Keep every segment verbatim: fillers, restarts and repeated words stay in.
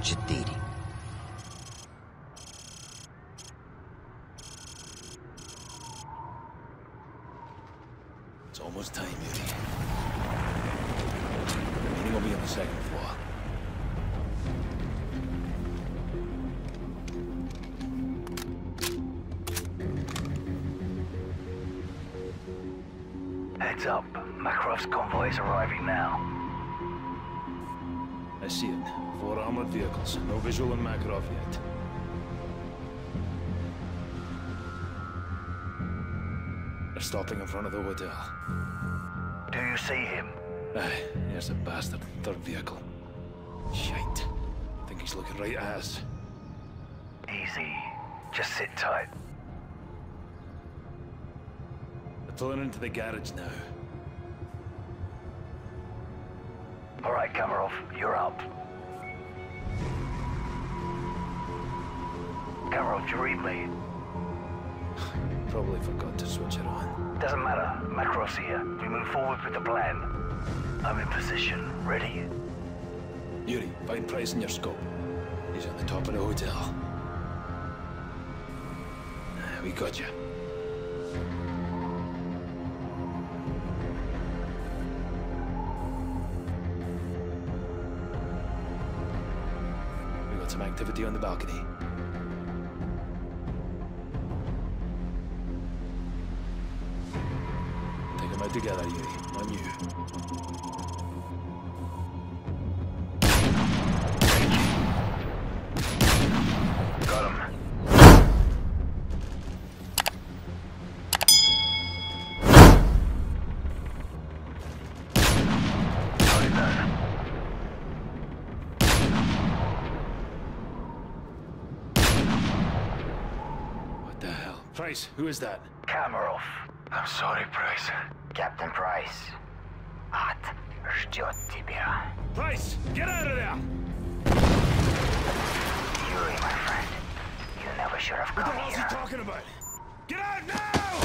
четыре. It's almost time, Yuri. The meeting will be on the second floor. Heads up. Makarov's convoy is arriving now. I see it. Four armored vehicles. No visual on Makarov yet. They're stopping in front of the hotel. Do you see him? Aye, here's a bastard. Third vehicle. Shite. I think he's looking right at us. Easy. Just sit tight. They're pulling into the garage now. All right, Kamarov, you're up. Kamarov, do you read me? Probably forgot to switch it on. Doesn't matter. Makarov's here. We move forward with the plan. I'm in position. Ready? Yuri, find Price in your scope. He's on the top of the hotel. We got you. We got some activity on the balcony. Take them out together, Yuri. On you. Got him. What the hell? Price, who is that? Kamarov. I'm sorry, Price. Captain Price. Ад ждет тебя. Price, get out of there! Yuri, my friend. You never should have What the come hell's here. he talking about? Get out now!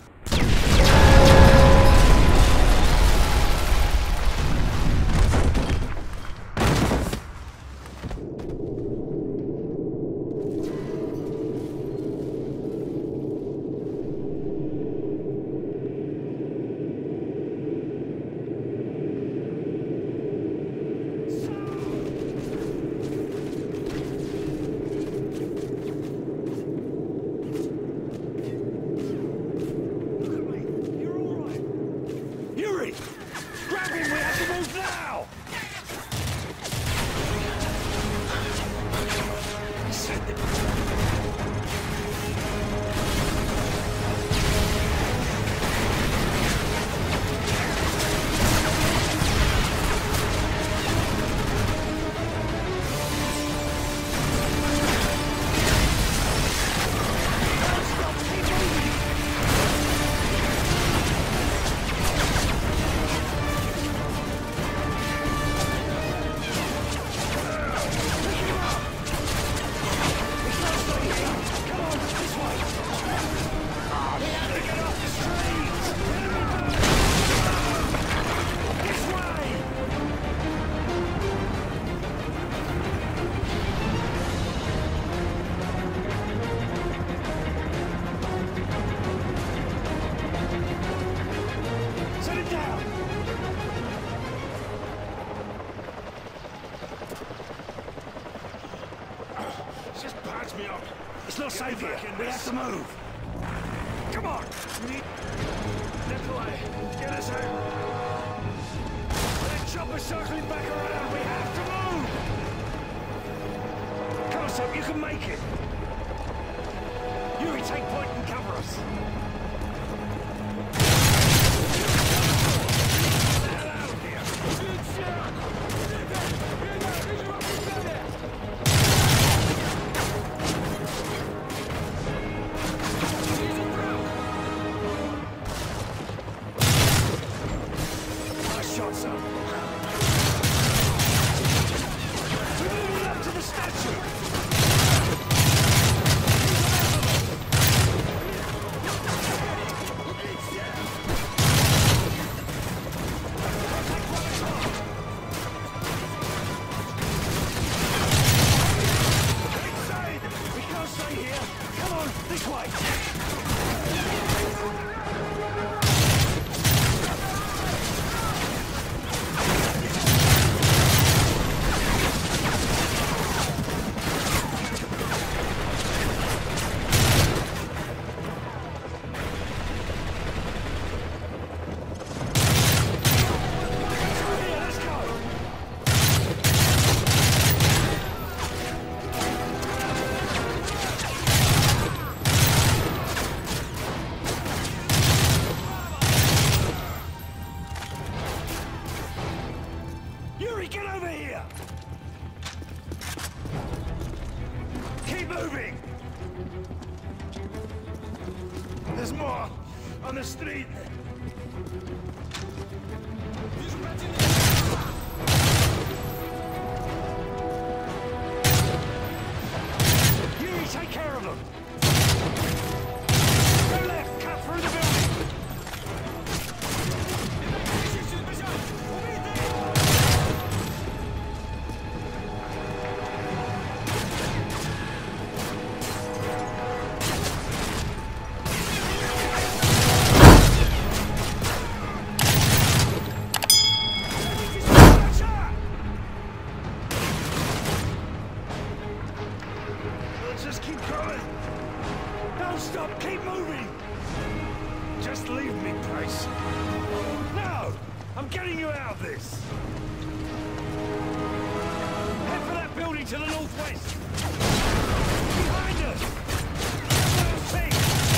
It's not safe here. We have to move. Come on. We need... Nikolai, get us out. That chopper's circling back around. We have to move. Come on, Soap. You can make it. Yuri, take point and cover us. Get out of here. Good shot. Shots up. We're moving up to the statue. Yuri, get over here! Keep moving! There's more on the street. Yuri, take care of them! Go left, cut through the building! Just keep going. Don't stop. Keep moving. Just leave me, Price. No! I'm getting you out of this. Head for that building to the northwest. Behind us. First thing.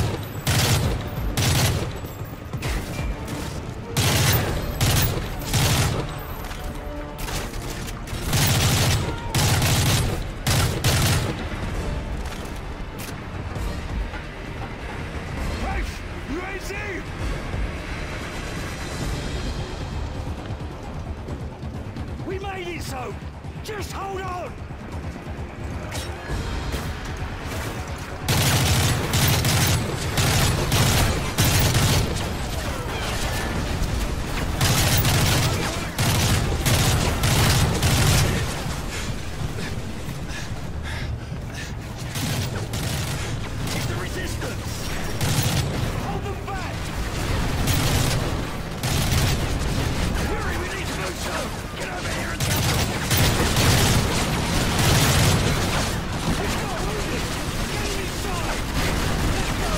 We made it so! Just hold on! It's the resistance! Hold them back! Hurry, we need to move so! Get over here and get them! Let's go, move it! Get him inside! Let's go,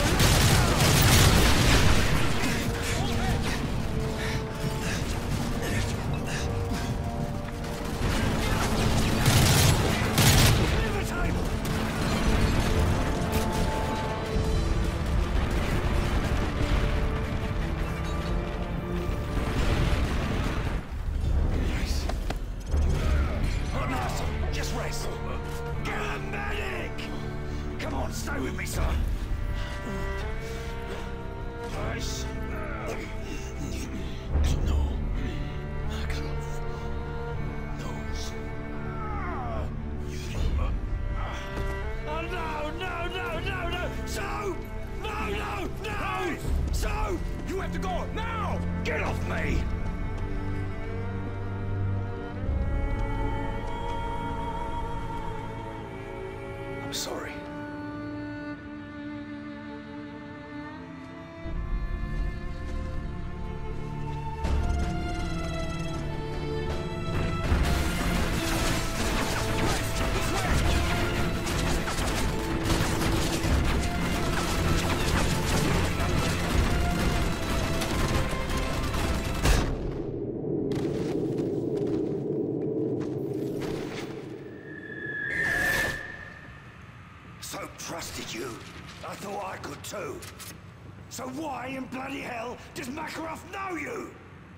let's go! Clear the table! Just rest. Get a medic! Come on, stay with me, son. Nice. No. Makarov knows. Oh, no, no, no, no, no! So! No, no, no! So! You have to go, now! Get off me! I'm sorry. So trusted you. I thought I could too. So why in bloody hell does Makarov know you?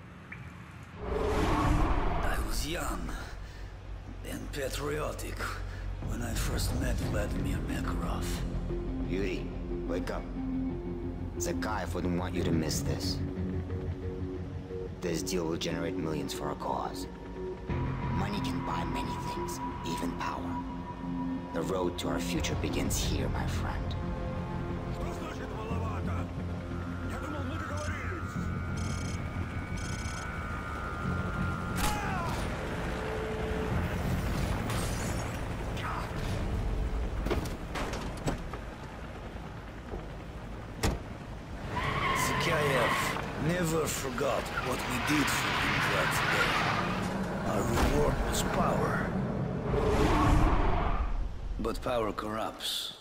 I was young and patriotic when I first met Vladimir Makarov. Yuri, wake up. Zakayev wouldn't want you to miss this. This deal will generate millions for our cause. Money can buy many things, even power. The road to our future begins here, my friend. Zakayev never forgot what we did for him that day. Our reward was power. But power corrupts.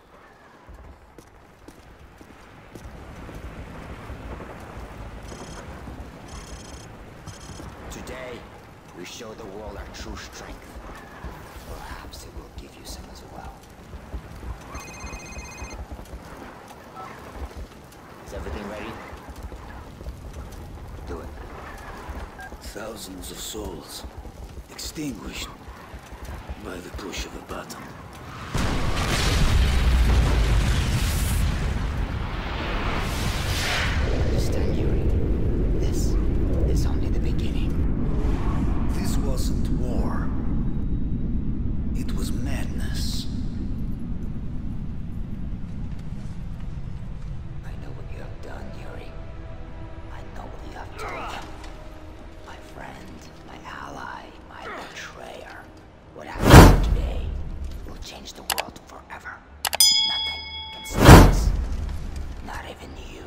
Today, we show the world our true strength. Perhaps it will give you some as well. Is everything ready? Do it. Thousands of souls extinguished by the push of a button. Understand, Yuri? This is only the beginning. This wasn't war. It was madness. I know what you have done, Yuri. I know what you have done. My friend, my ally, my betrayer. What happens today will change the world forever. Nothing can stop us. Not even you.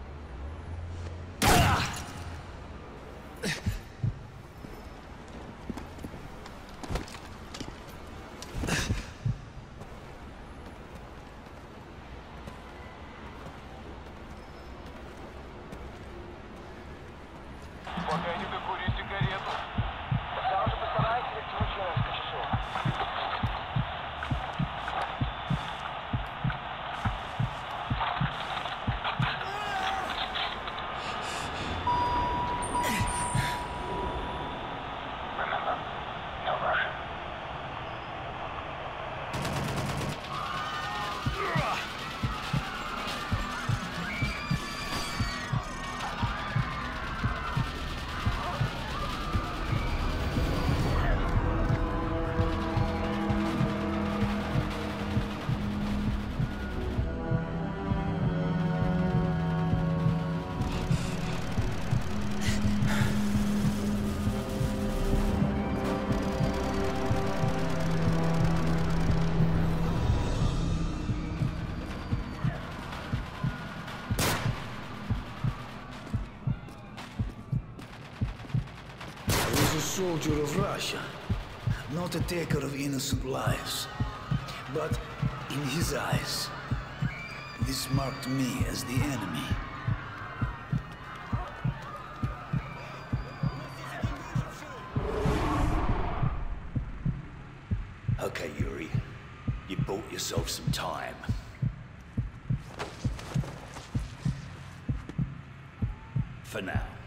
Погоди-ка курить сигарету. Тогда уже постарайся растянуть на несколько часов. Remember, no rushing. I was a soldier of Russia, not a taker of innocent lives. But in his eyes, this marked me as the enemy. Okay, Yuri. You bought yourself some time. For now.